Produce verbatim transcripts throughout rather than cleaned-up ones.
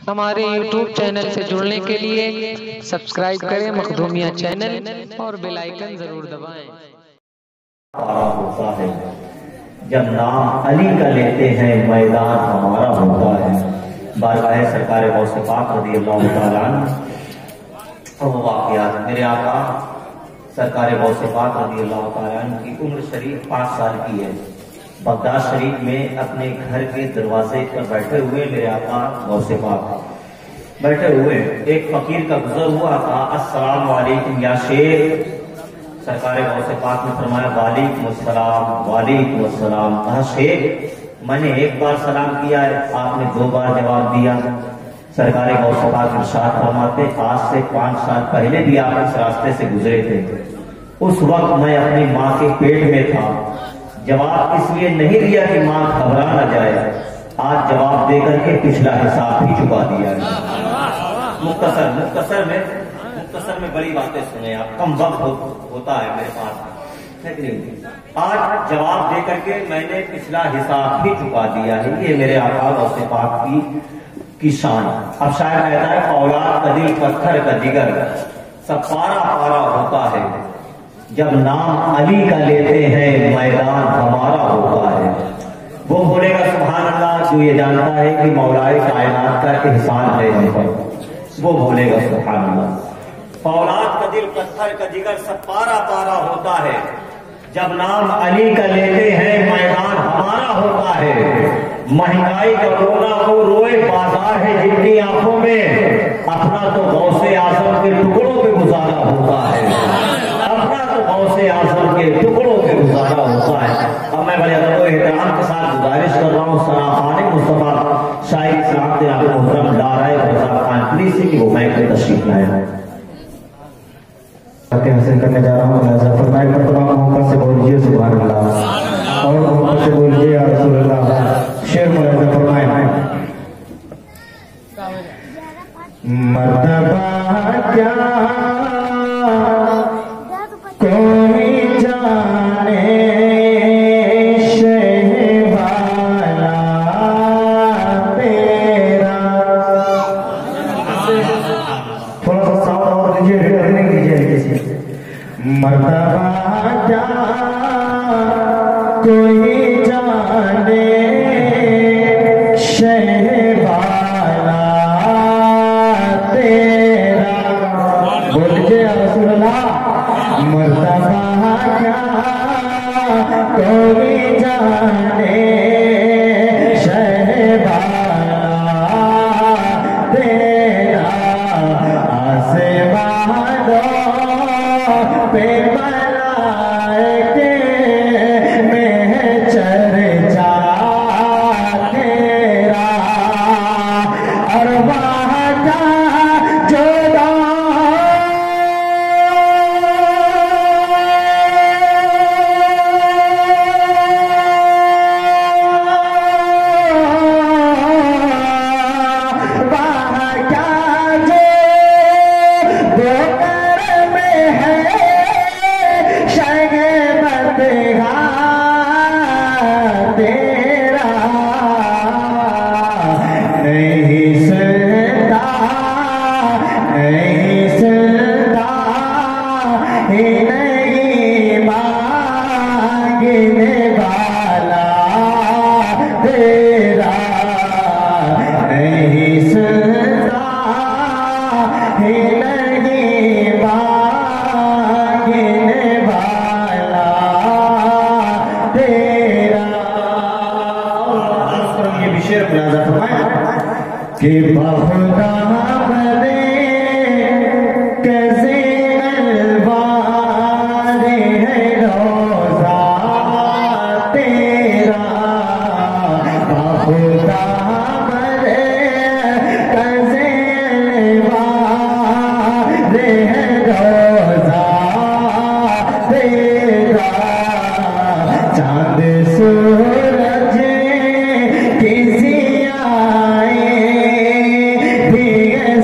हमारे YouTube channel से जुड़ने के लिए सब्सक्राइब करें मखदूमिया चैनल और बेल आइकन जरूर दबाएं। होता है जब नाम अली का लेते हैं मैदान हमारा होता है। बारगाह सरकार गौसे पाक रज़ी अल्लाह तआला अन्हु और वाक़ियात। मेरे आका सरकार गौसे पाक रज़ी अल्लाह तआला अन्हु की उम्र शरीफ पाँच साल की है। बगदाद शरीफ में अपने घर के दरवाजे पर बैठे हुए मेरे आका गौसे पाक बैठे हुए एक फकीर का गुजर हुआ था। अस्सलाम वालेकुम या शेख। सरकार गौसे पाक ने फरमाया वालेकुम अस्सलाम वालेकुम अस्सलाम। कहा शेख मैंने एक बार सलाम किया है, आपने दो बार जवाब दिया। सरकार गौसे पाक इरशाद फरमाते आज से पांच साल पहले भी आप इस रास्ते से गुजरे थे। उस वक्त मैं अपनी माँ के पेट में था। जवाब इसलिए नहीं दिया कि माँ घबरा न जाए। आज जवाब देकर के पिछला हिसाब भी चुका दिया है। मुख्तसर मुख्तसर में मुख्तसर में बड़ी बातें सुने आप, कम वक्त हो, होता है मेरे पास है कि नहीं। आज जवाब देकर के मैंने पिछला हिसाब भी चुका दिया है। ये मेरे आका गौसे पाक की की शान। अब शायद कहता है औलाद का दिल पत्थर का जिगर सब पारा पारा होता है। जब नाम अली का लेते हैं मैदान हमारा होता है। वो बोलेगा सुभान अल्लाह जो ये जानता है कि मौलाए कायनात का एहसान है हम पर, वो बोलेगा सुभान अल्लाह। औलाद का दिल पत्थर का जिगर सब पारा पारा होता है। जब नाम अली का लेते हैं मैदान हमारा होता है। महंगाई का रोना वो रोए बाजार है जिनकी आंखों में अपना तो गौसे आजम के टुकड़ों पे गुजारा होता है। अपना तो गौसे आजम के टुकड़ों पे गुजारा होता है। अब मैं बड़े अदब व एहतराम के साथ गुजारिश कर रहा हूँ सराफाने मुस्तफा शाही इस्लाम के आप मोहतरम दाराए फैजाद खान प्लीज से कि वो मैं पे तशरीफ लाए हैं। हासिल करने जा रहा हूँ लिहाजा फरमाए मर्तबा मोहब्बत से बोलिए सुभान अल्लाह और मोहब्बत से बोलिए या रसूल अल्लाह। शेर मुलाज़ा फरमाए मर्तबा क्या कोई जाने शहवाला तेरा। थोड़ा सा साउंड और दीजिए, नहीं दीजिए किसी। मर्तबा क्या कोई जाने शहवाला तेरा। बोलिए रसूल अल्लाह। मर्तबा क्या कोई जाने शहवाला तेरा। आसमानों पे मलाइके में चर्चा तेरा। और वहाँ का जो कि बहुता बदे कैसे अलवारे है रोजा तेरा। बहुता बदे कैसे अलवारे है रोजा तेरा। चांद सूरज किसी आए भी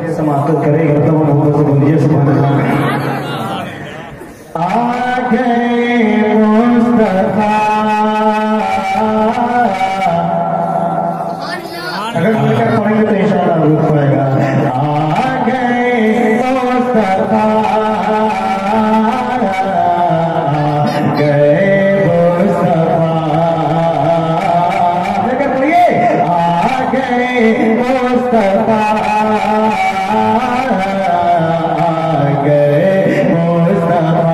से समाप्त करेंगे। तब मोहब्बत से बोलिए सुभान अल्लाह। आ गए मुस्तफा, अगर मिलकर पढ़ेंगे तो इंशाअल्लाह रूप पाएगा। आ गए मुस्तफा, गए मुस्तफा, लेकर पढ़िए। आ गए मुस्तफा, गए मुस्तफा,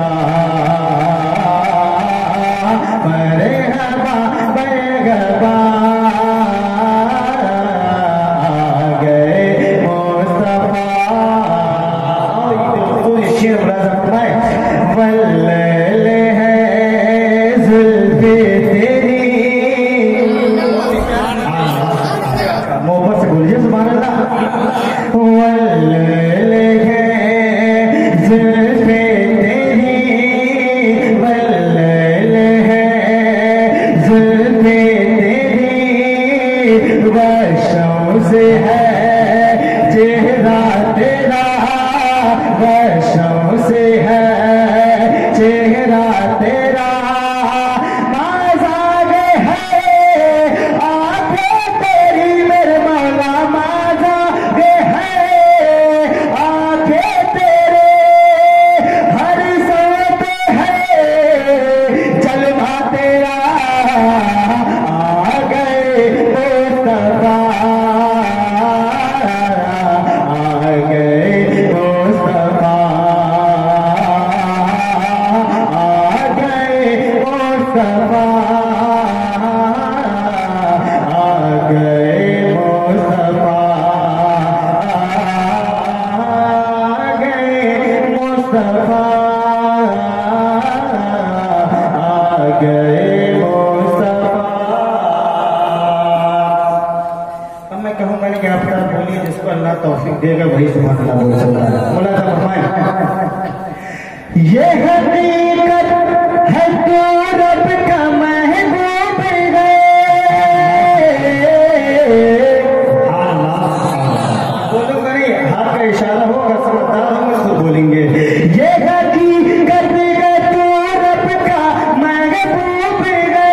मरहबा मरहबा, वल्ले है जुल्फे तेरी, मोहब्बत से बोलिए सुभान अल्लाह। वल्ले है जुल्फे तेरी, वल्ले है जुल्फे तेरी, वर्षों से है चेहरा तेरा, वर्षों से है चेहरा तेरा, माज़ागे है आंखें तेरी मेरे मौला, माज़ागे है आंखें तेरे, हर सांस है जलवा तेरा। आ गए मुस्तफा, आ गए मुस्तफा, मुस्तफा, आ गए मुस्तफा, आ गए मुस्तफा, आ गए मुस्तफा। अब मैं कहूँगा नहीं कि आप बोलिए, जिसको अल्लाह तौफीक देगा वही सुभान अल्लाह बोल सकता है। मुलाजा फरमाएं। ये हकीकत है तो रब का महबूब है, बोलो नहीं, हाथ का इशारा होगा, समझदार होंगे तो बोलेंगे। ये हकीकत है तो रब का महबूब है,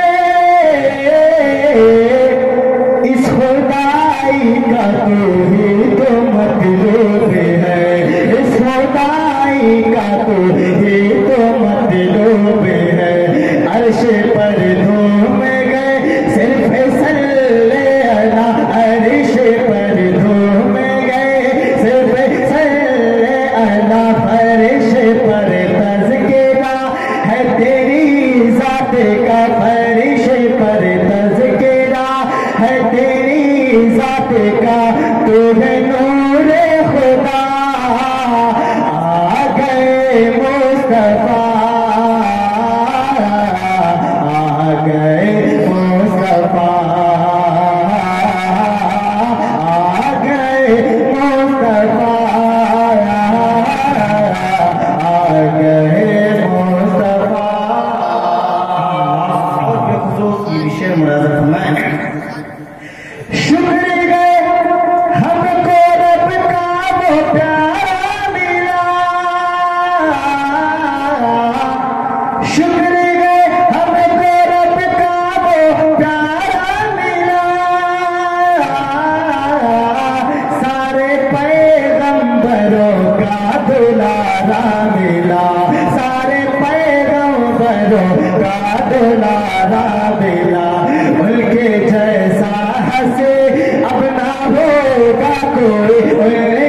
इस खुदाई का तू ही तो मतलब है, इस खुदाई का तू ही तो मतलब है। अर्श पर धूम गए सिर्फ सल्ले अला, अर्श पर धूम गए सिर्फ सल्ले अला, फर्श पर तज़किरा है तेरी ज़ात का, फर्श पर तज़किरा है तेरी ज़ात का, तू है नूरे खुदा। आ गए मुस्तफा, आ गए मुस्तफा, आ गए मुस्तफा, आ गए मुस्तफा। और बेखुसूस ये विषय मुराद फरमाएं। शुक्र गए हमको रब का वो प्यारा मिला, शुक्र गए हमको रब का वो प्यारा मिला, सारे पैगंबरों का दुलारा मिला, सारे पैगंबरों का दुलारा मिला, उनके जैसा हंसे अब ना होगा कोई।